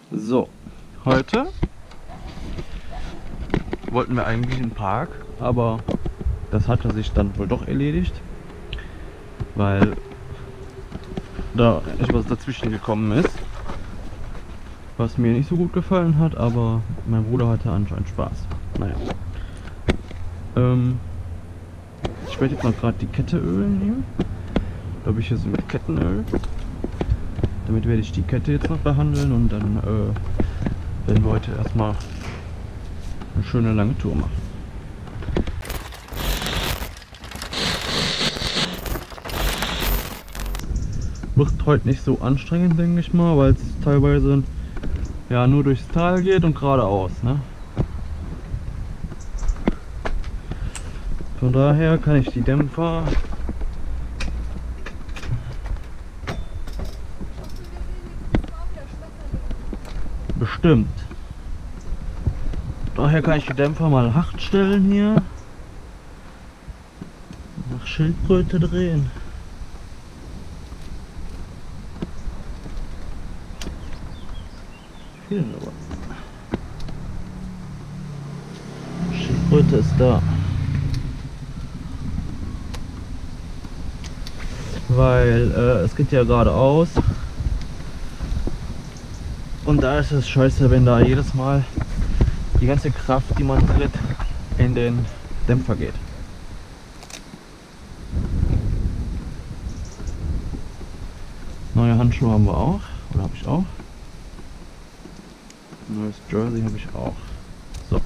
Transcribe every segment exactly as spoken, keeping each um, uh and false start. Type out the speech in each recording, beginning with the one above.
So, heute wollten wir eigentlich in den Park, aber das hatte sich dann wohl doch erledigt, weil da etwas dazwischen gekommen ist, was mir nicht so gut gefallen hat, aber mein Bruder hatte anscheinend Spaß. Naja. Ähm, ich werde jetzt noch gerade die Kette ölen nehmen. Da habe ich hier so mit Kettenöl. Damit werde ich die Kette jetzt noch behandeln und dann äh, werden wir heute erstmal eine schöne lange Tour machen. Wird heute nicht so anstrengend, denke ich mal, weil es teilweise ja nur durchs Tal geht und geradeaus, ne? Von daher kann ich die Dämpfer bestimmt. Daher kann ich die Dämpfer mal hart stellen hier. Nach Schildkröte drehen. Fehlen aber. Schildkröte ist da. Weil äh, es geht ja geradeaus. Und da ist es scheiße, wenn da jedes Mal die ganze Kraft, die man tritt, in den Dämpfer geht. Neue Handschuhe haben wir auch, oder habe ich auch. Neues Jersey habe ich auch. So.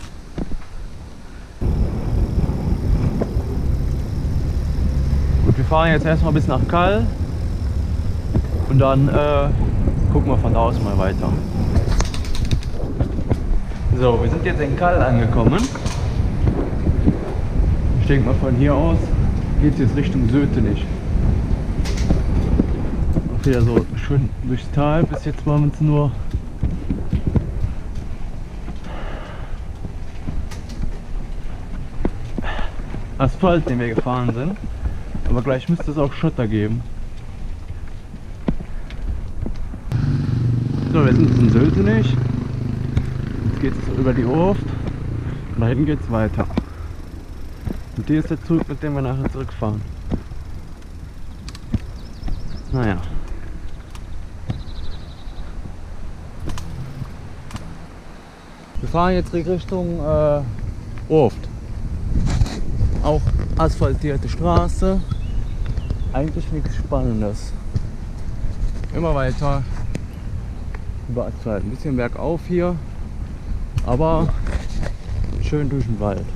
Gut, wir fahren jetzt erstmal bis nach Kall und dann äh, gucken wir von da aus mal weiter. So, wir sind jetzt in Kall angekommen. Ich denke mal, von hier aus geht es jetzt Richtung Sötenich. Auch wieder so schön durchs Tal. Bis jetzt waren es nur Asphalt, den wir gefahren sind. Aber gleich müsste es auch Schotter geben. So, wir sind in Sötenich. Jetzt geht es über die Urft und da hinten geht es weiter. Und hier ist der Zug, mit dem wir nachher zurückfahren. Naja. Wir fahren jetzt Richtung äh, Urft. Auch asphaltierte Straße. Eigentlich nichts Spannendes. Immer weiter über Asphalt. Ein bisschen bergauf hier, aber schön durch den Wald.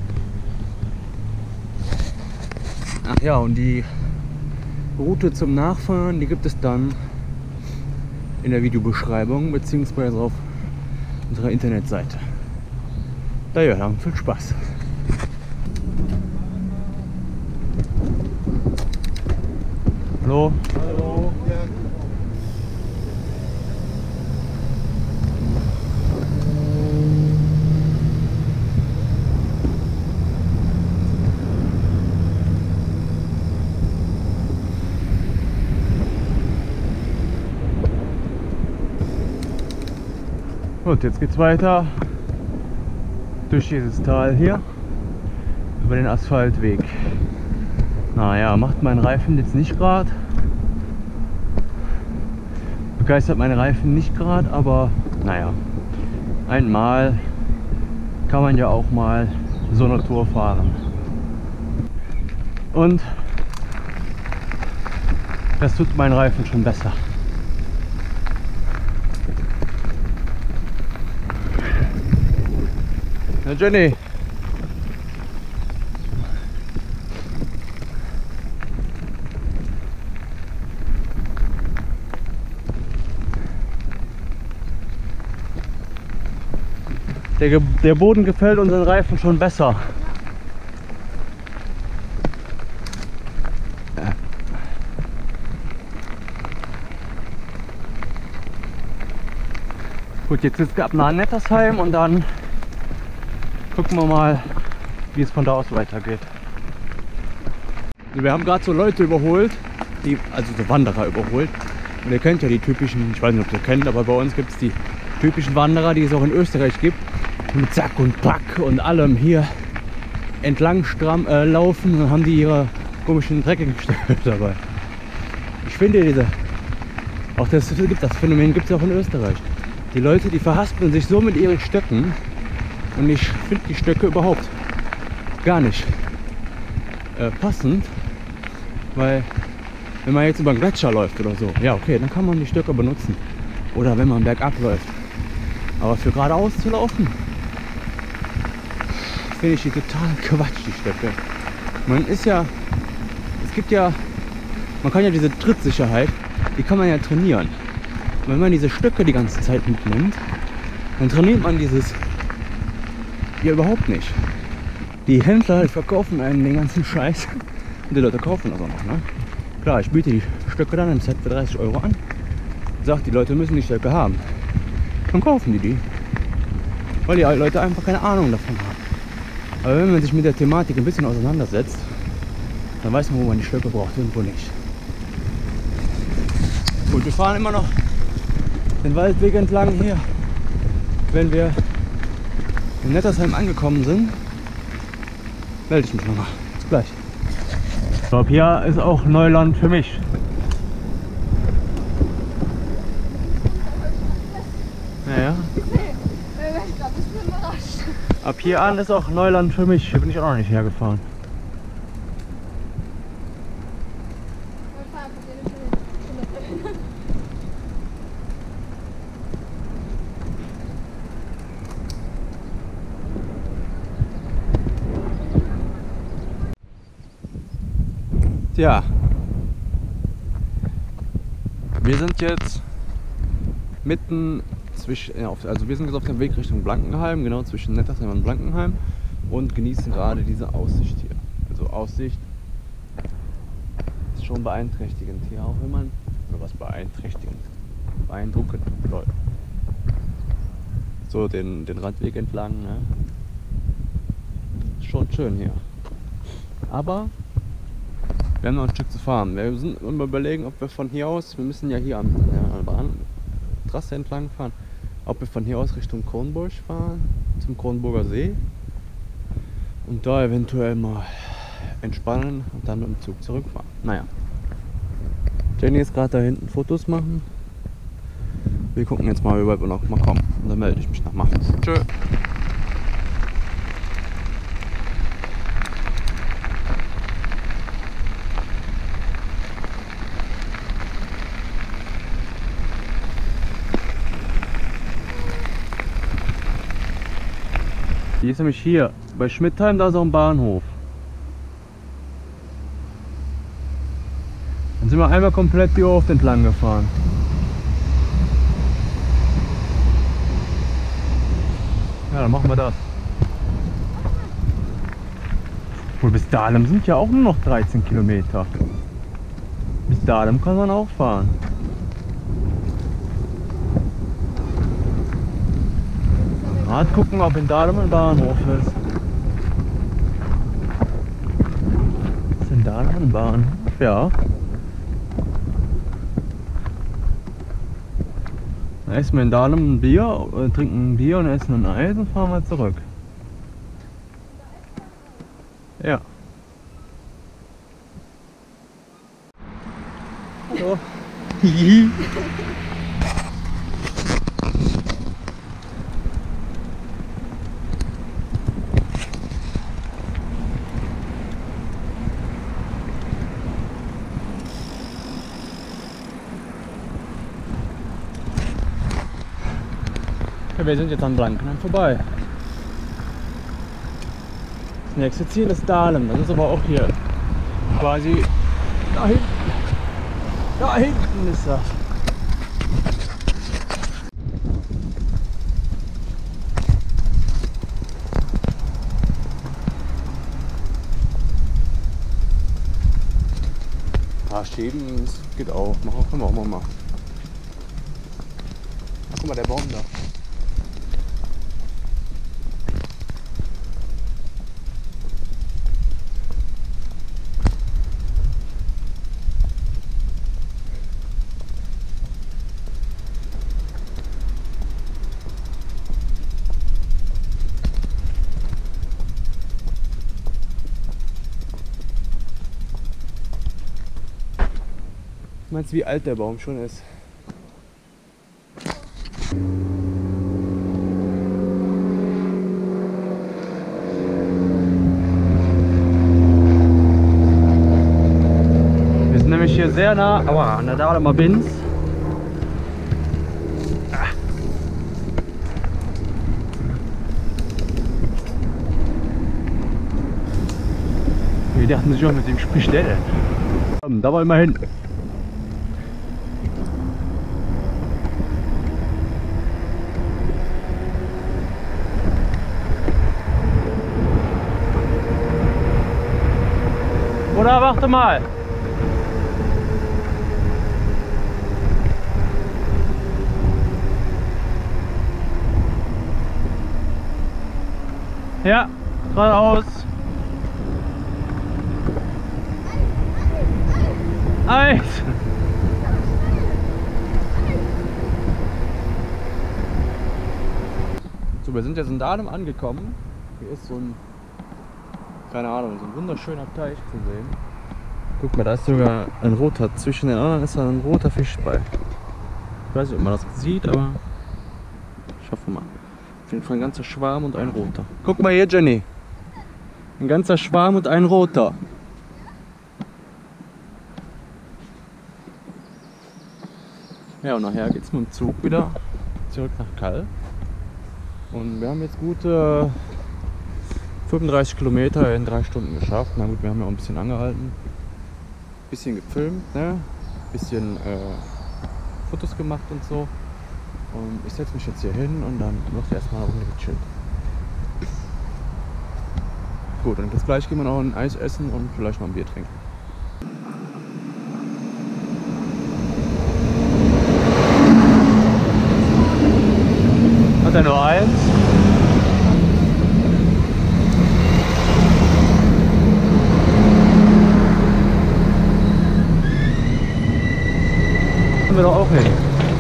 Ach ja, und die Route zum Nachfahren, die gibt es dann in der Videobeschreibung beziehungsweise auf unserer Internetseite. Na ja, dann viel Spaß. Hallo. Hallo. Und jetzt geht's weiter durch dieses Tal hier über den Asphaltweg. Naja, macht mein Reifen jetzt nicht gerade. Begeistert meine Reifen nicht gerade, aber naja, einmal kann man ja auch mal so eine Tour fahren. Und das tut meinen Reifen schon besser. Na Jenny. Der, der Boden gefällt unseren Reifen schon besser. Gut, jetzt ist es ab nach Nettersheim und dann gucken wir mal, wie es von da aus weitergeht. Wir haben gerade so Leute überholt, die, also so Wanderer überholt, Und ihr kennt ja die typischen, ich weiß nicht, ob ihr kennt, aber bei uns gibt es die typischen Wanderer, die es auch in Österreich gibt. Mit Sack und Pack und allem hier entlang stramm äh, laufen und haben die ihre komischen Trekkingstöcke dabei. Ich finde diese, auch das, gibt das Phänomen gibt es auch in Österreich. Die Leute, die verhaspeln sich so mit ihren Stöcken und ich finde die Stöcke überhaupt gar nicht äh, passend, weil wenn man jetzt über einen Gletscher läuft oder so, ja okay, dann kann man die Stöcke benutzen. Oder wenn man bergab läuft. Aber für geradeaus zu laufen, finde ich die total Quatsch, die Stöcke. Man ist ja, es gibt ja, man kann ja diese Trittsicherheit, die kann man ja trainieren. Und wenn man diese Stöcke die ganze Zeit mitnimmt, dann trainiert man dieses ja überhaupt nicht. Die Händler, die verkaufen einen den ganzen Scheiß und die Leute kaufen das auch noch. Ne? Klar, ich biete die Stöcke dann im Set für dreißig Euro an. Sagt, die Leute müssen die Stöcke haben. Dann kaufen die die. Weil die Leute einfach keine Ahnung davon haben. Aber wenn man sich mit der Thematik ein bisschen auseinandersetzt, dann weiß man, wo man die Stöcke braucht und wo nicht. Gut, wir fahren immer noch den Waldweg entlang hier. Wenn wir in Nettersheim angekommen sind, melde ich mich nochmal. Bis gleich. Ich glaube, hier ist auch Neuland für mich. Naja. Ich glaube, ich bin überrascht. Ab hier an ist auch Neuland für mich. Hier bin ich auch noch nicht hergefahren. Tja, wir sind jetzt mitten zwischen, also wir sind jetzt auf dem Weg Richtung Blankenheim, genau zwischen Nettersheim und Blankenheim und genießen gerade diese Aussicht hier. Also Aussicht ist schon beeinträchtigend hier, auch wenn man, oder was beeinträchtigend, beeindruckend, lol. So den, den Radweg entlang, ne? Ist schon schön hier. Aber wir haben noch ein Stück zu fahren. Wir sind immer überlegen, ob wir von hier aus, wir müssen ja hier an der Bahntrasse entlang fahren, ob wir von hier aus Richtung Kronburg fahren, zum Kronburger See und da eventuell mal entspannen und dann mit dem Zug zurückfahren. Naja. Jenny ist gerade da hinten Fotos machen. Wir gucken jetzt mal, wie weit wir noch mal kommen. Und dann melde ich mich nach Machens. Tschö. Die ist nämlich hier, bei Schmidtheim, da ist auch ein Bahnhof. Dann sind wir einmal komplett die Orft entlang gefahren. Ja, dann machen wir das. Wohl bis Dahlem sind ja auch nur noch dreizehn Kilometer. Bis Dahlem kann man auch fahren. Mal gucken, ob in Dahlem ein Bahnhof ist. Ist in Dahlem ein Bahnhof? Ja. Dann essen wir in Dahlem ein Bier, äh, trinken ein Bier und essen ein Eis und fahren wir zurück. Ja. Hallo. Ja, wir sind jetzt an Blankenheim vorbei. Das nächste Ziel ist Dahlem, das ist aber auch hier quasi da hinten. Da hinten ist das. Ja, schieben das geht auch, machen können wir auch mal machen. Guck mal, der Baum da. Meinst du, wie alt der Baum schon ist? Wir sind nämlich hier sehr nah, aber an der Dahlheimer Binz. Wir dachten sich schon, mit dem spricht der denn. Da wollen wir hin. Oder warte mal. Ja, geradeaus. Eis. So, wir sind jetzt in Dahlem angekommen. Hier ist so ein, keine Ahnung, so ein wunderschöner Teich zu sehen. Guck mal, da ist sogar ein roter, zwischen den anderen ist da ein roter Fisch bei. Ich weiß nicht, ob man das sieht, aber ich hoffe mal. Auf jeden Fall ein ganzer Schwarm und ein roter. Guck mal hier, Jenny. Ein ganzer Schwarm und ein roter. Ja, und nachher geht es mit dem Zug wieder zurück nach Kall. Und wir haben jetzt gute fünfunddreißig Kilometer in drei Stunden geschafft. Na gut, wir haben ja auch ein bisschen angehalten. Ein bisschen gefilmt, ne? Ein bisschen äh, Fotos gemacht und so. Und ich setze mich jetzt hier hin und dann noch erstmal eine Runde gechillt. Gut, und jetzt gleich gehen wir noch ein Eis essen und vielleicht noch ein Bier trinken. Hat er nur eins? Können wir doch auch hin.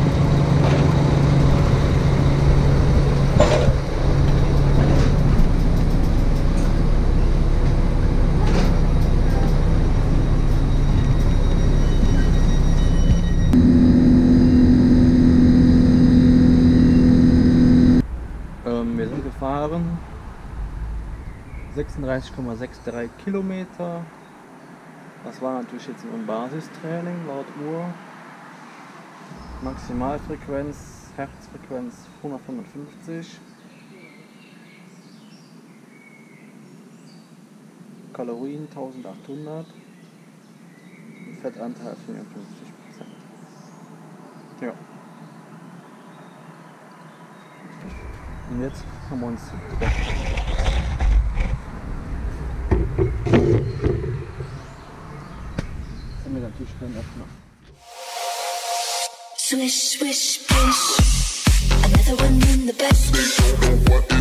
Wir sind gefahren sechsunddreißig Komma dreiundsechzig Kilometer. Das war natürlich jetzt nur ein Basistraining laut Uhr. Maximalfrequenz, Herzfrequenz hundertfünfundfünfzig. Kalorien eintausendachthundert. Fettanteil vierundfünfzig Prozent. Ja. Und jetzt haben wir uns sind wir natürlich kein Öffner. Swish, swish, swish. Another one in the basket.